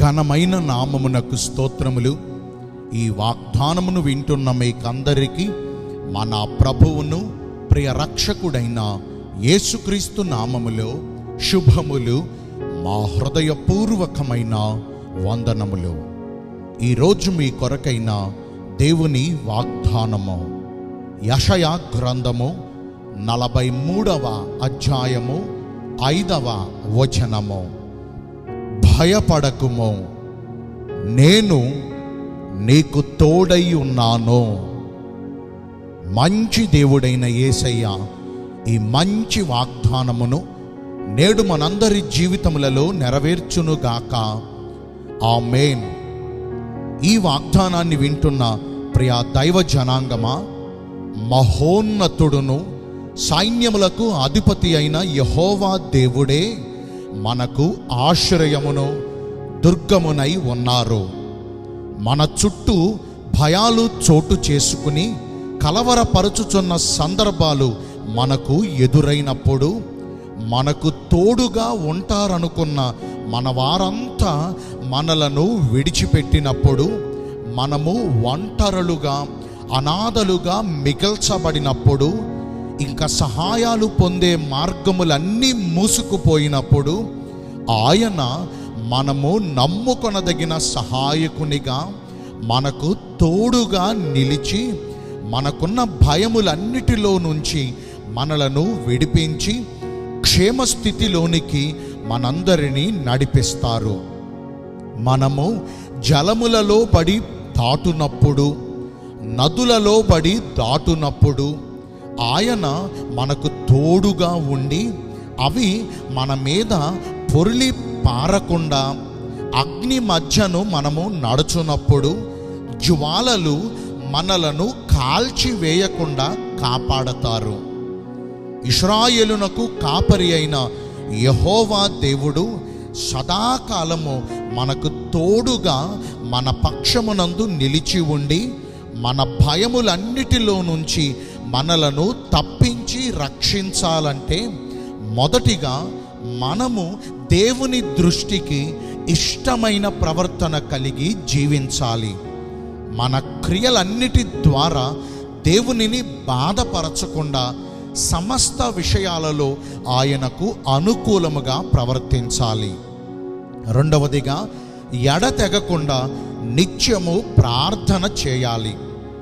ఘనమైన నామమునకు స్తోత్రములు. ఈ వాగ్దానమును వింటున్న మీకందరికీ మన ప్రభువును ప్రియ రక్షకుడైన యేసుక్రీస్తు నామములో శుభములు, మా హృదయపూర్వకమైన వందనములు. ఈరోజు మీ కొరకైన దేవుని వాగ్దానము యెషయా గ్రంథము 43వ అధ్యాయము 5వ వచనము. భయపడకుము, నేను నీకు తోడై ఉన్నాను. మంచి దేవుడైన యేసయ్య ఈ మంచి వాగ్దానమును నేడు మనందరి జీవితములలో నెరవేర్చునుగాక. ఆమేన్. ఈ వాగ్దానాన్ని వింటున్న ప్రియ దైవ జనాంగమా, మహోన్నతుడును సైన్యములకు అధిపతి అయిన యెహోవా దేవుడే మనకు ఆశ్రయమును దుర్గమునై ఉన్నారు. మన చుట్టూ భయాలు చోటు చేసుకుని కలవరపరుచుచున్న సందర్భాలు మనకు ఎదురైనప్పుడు, మనకు తోడుగా ఉంటారనుకున్న మన వారంతా మనలను విడిచిపెట్టినప్పుడు, మనము ఒంటరులుగా అనాథలుగా మిగల్చబడినప్పుడు, ఇంకా సహాయాలు పొందే మార్గములన్నీ మూసుకుపోయినప్పుడు, ఆయన మనము నమ్ముకొనదగిన సహాయకునిగా మనకు తోడుగా నిలిచి మనకున్న భయములన్నిటిలో నుంచి మనలను విడిపించి క్షేమస్థితిలోనికి మనందరినీ నడిపిస్తారు. మనము జలములలో పడి దాటునప్పుడు, నదులలో పడి దాటునప్పుడు ఆయన మనకు తోడుగా ఉండి అవి మన మీద పొర్లి పారకుండా, అగ్ని మధ్యను మనము నడుచున్నప్పుడు జ్వాలలు మనలను కాల్చివేయకుండా కాపాడతారు. ఇశ్రాయేలునకు కాపరి అయిన యెహోవా దేవుడు సదాకాలము మనకు తోడుగా మన పక్షమునందు నిలిచి ఉండి మన భయములన్నిటిలో నుంచి మనలను తప్పించి రక్షించాలంటే మొదటిగా మనము దేవుని దృష్టికి ఇష్టమైన ప్రవర్తన కలిగి జీవించాలి. మన క్రియలన్నిటి ద్వారా దేవునిని బాధపరచకుండా సమస్త విషయాలలో ఆయనకు అనుకూలముగా ప్రవర్తించాలి. రెండవదిగా ఎడతెగకుండా నిత్యము ప్రార్థన చేయాలి.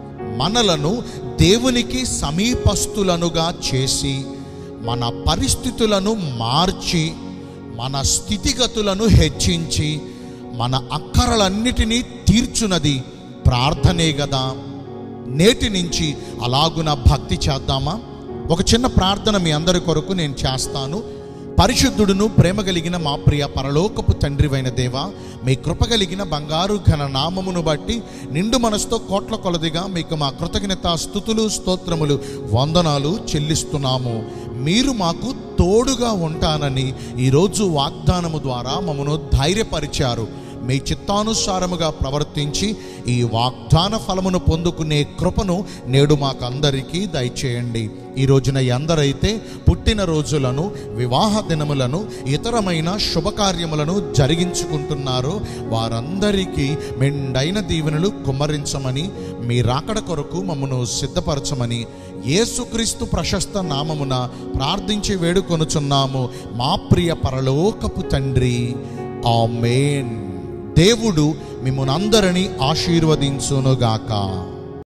మనలను దేవునికి సమీపస్తులనుగా చేసి మన పరిస్థితులను మార్చి మన స్థితిగతులను హెచ్చించి మన అక్కరలన్నిటినీ తీర్చునది ప్రార్థనే కదా. నేటి నుంచి అలాగున భక్తి చేద్దామా? ఒక చిన్న ప్రార్థన మీ అందరి కొరకు నేను చేస్తాను. పరిశుద్ధుడును ప్రేమ కలిగిన మా ప్రియ పరలోకపు తండ్రివైన దేవా, మీ కృప కలిగిన బంగారు ఘన నామమును బట్టి నిండు మనసుతో కోట్ల కొలదిగా మీకు మా కృతజ్ఞత స్తుతులు స్తోత్రములు వందనాలు చెల్లిస్తున్నాము. మీరు మాకు తోడుగా ఉంటానని ఈరోజు వాగ్దానము ద్వారా మమ్మను ధైర్యపరిచారు. మీ చిత్తానుసారముగా ప్రవర్తించి ఈ వాగ్దాన ఫలమును పొందుకునే కృపను నేడు మాకందరికీ దయచేయండి. ఈ రోజున ఎందరైతే పుట్టినరోజులను, వివాహ దినములను, ఇతరమైన శుభకార్యములను జరిగించుకుంటున్నారో వారందరికీ మెండైన దీవెనలు కుమ్మరించమని, మీ రాకడ కొరకు మమ్మను సిద్ధపరచమని యేసుక్రీస్తు ప్రశస్త నామమున ప్రార్థించి వేడుకొనుచున్నాము మా ప్రియ పరలోకపు తండ్రి. ఆమేన్. దేవుడు మిమ్మునందరినీ ఆశీర్వదించునుగాక.